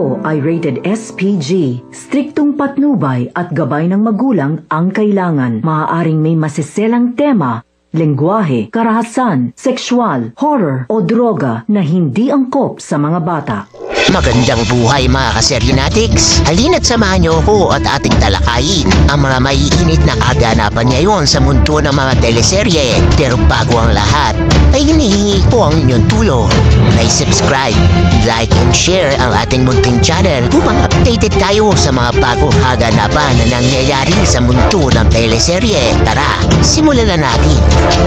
ito ay rated SPG. Striktong patnubay at gabay ng magulang ang kailangan. Maaaring may masiselang tema, lengguwahe, karahasan, sexual, horror o droga na hindi angkop sa mga bata. Magandang buhay mga kaseryonatics! Halina't samahan niyo ako at ating talakayin ang mga maiinit na kaganapan ngayon sa mundo ng mga teleserye. Pero bago ang lahat, ay hinihingi ko ang inyong tulong. Like-subscribe, like and share ang ating munting channel upang updated tayo sa mga bagong kaganapan na nangyayari sa mundo ng teleserye. Tara, simulan na natin!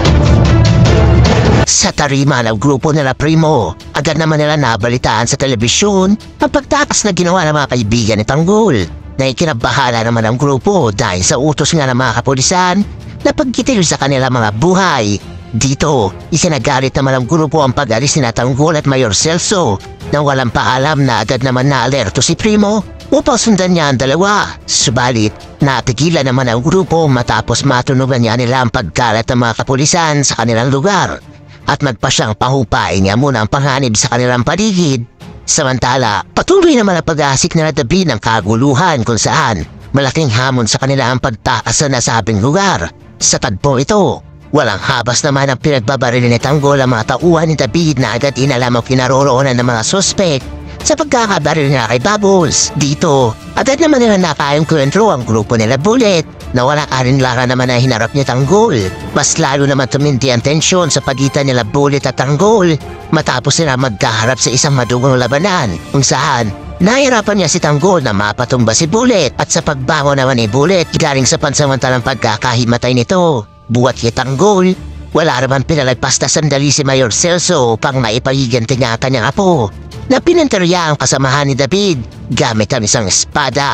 Sa tarima ng grupo nila Primo, agad naman nila nabalitaan sa telebisyon ang pagtakas na ginawa ng mga kaibigan ni Tanggol na ikinabahala naman ang grupo dahil sa utos nga ng mga kapulisan na pagkitil sa kanila mga buhay. Dito, isinagalit naman ang grupo ang pag-alis ni Tanggol at Mayor Celso nang walang paalam na agad naman na-alerto si Primo upang sundan niya ang dalawa. Subalit, natigilan naman ang grupo matapos matunugan niya nila ang pagkalat ng mga kapulisan sa kanilang lugar at magpasyang pahupain niya muna ang panganib sa kanilang paligid. Samantala, patuloy naman ang pag-aasik na natabi ng kaguluhan kung saan malaking hamon sa kanila ang pagtakas sa nasabing lugar. Sa tagpo ito, walang habas naman ang pinagbabaril ni Tanggol ang mga tauhan ni David na agad inalam ang kinaroroonan ng mga suspect sa pagkakabaril nila kay Bubbles. Dito, agad naman nila nakayang kwentro ang grupo nila Bullet na walang alinlangan naman na hinarap ni Tanggol. Mas lalo naman tuminti ang tensyon sa pagitan nila Bullet at Tanggol matapos sila magkaharap sa isang madugong labanan kung saan nahirapan niya si Tanggol na mapatumba si Bullet at sa pagbangon naman ni Bullet galing sa pansamantalang pagkakahimatay nito. Buwat kay Tanggol, wala naman pinalagpas na sandali si Mayor Celso upang maipahiganti niya ang kanyang apo na pinantarya ang kasamahan ni David gamit ang isang espada.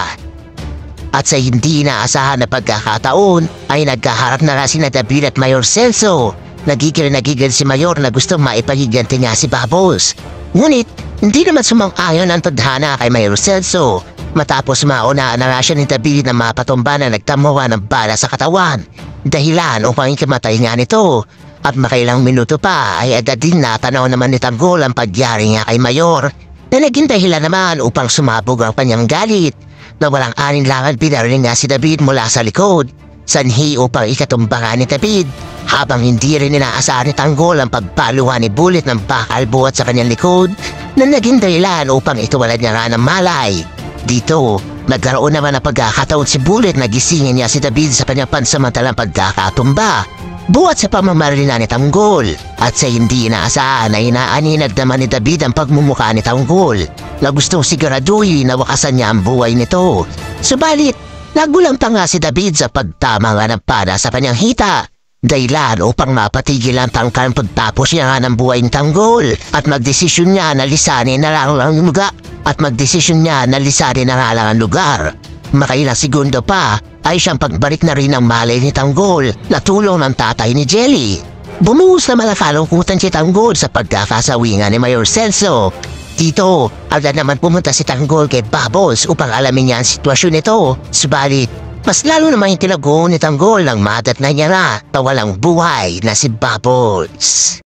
At sa hindi inaasahan na pagkakataon ay nagkaharap na nga sina David at Mayor Celso. Nagigil si Mayor na gustong maipahiganti niya si Bubbles. Ngunit hindi naman sumang-ayon ang tadhana kay Mayor Celso matapos maunaan na siya ni David na mapatumba na nagtamawa ng bala sa katawan. Dahilan upang ikamatay nga nito. At makailang minuto pa ay agad din natanaw naman ni Tanggol ang pagyari nga kay Mayor na naging dahilan naman upang sumabog ang kanyang galit na walang alinlangan pinaril nga si David mula sa likod. Sanhi upang ikatumba nga ni David habang hindi rin inaasahan ni Tanggol ang pagpaluhan ni Bullet ng bakal buhat sa kanyang likod na naging dahilan upang ituwalad niya nga ng malay. Dito, nagkaroon naman ng pagkakataon si Bullet na gisingin niya si David sa kanyang pansamantalang pagkakatumba buhat sa pamamarila ni Tanggol. At sa hindi inaasahan ay inaaninag naman ni David ang pagmumukha ni Tanggol na gustong siguraduhin na wakasan niya ang buhay nito. Subalit, nagulang pa nga si David sa pagtama nga ng pada sa kanyang hita. Dahilan upang mapatigil ang tangkang pagtapos niya nga ng buhay ni Tanggol at magdesisyon niya na lisanin na lang ang lugar ang lugar. Makailang segundo pa ay siyang pagbalik na rin ang malay ni Tanggol na tulong ng tatay ni Jelly. Bumuhos na malakalungkutan si Tanggol sa pagkakasawingan ni Mayor Celso. Dito, agad naman pumunta si Tanggol kay Bubbles upang alamin niya ang sitwasyon nito. Subalit, mas lalo naman yung tinago ni Tanggol nang madatnan niya na walang buhay na si Bubbles.